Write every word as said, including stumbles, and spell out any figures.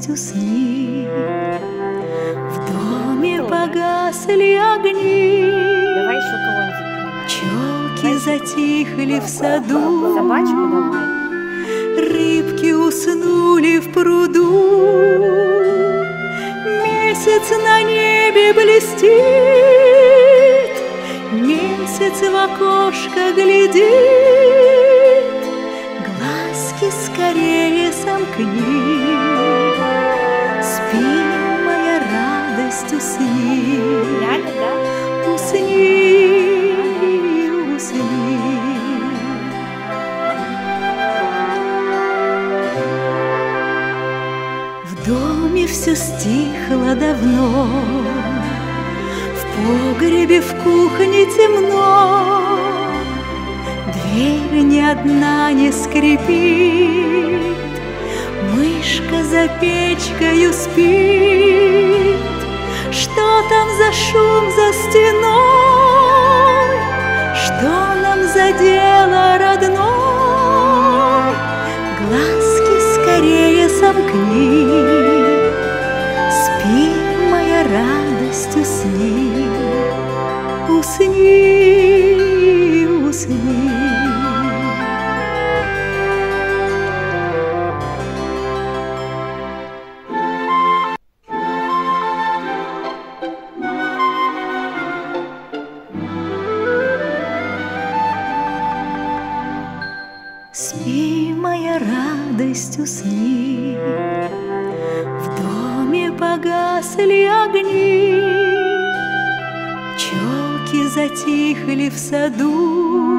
радость усни. В доме погасли огни, Давай еще кого-нибудь. пчелки затихли в саду, Собачку давай. рыбки уснули в пруду. Месяц на небе блестит, месяц в окошко глядит. Глазки скорее сомкни, спи, моя радость, усни. Реально, да? Усни, усни. В доме все стихло давно, в погребе, в кухне темно. Дверь ни одна не скрипит, мышка за печкою спит. Что там за шум за стеной? Что нам за дело родной? Глазки скорее сомкни, спи, моя радость, усни. Усни, усни. Спи, моя радость, усни. В доме погасли огни, пчелки затихли в саду.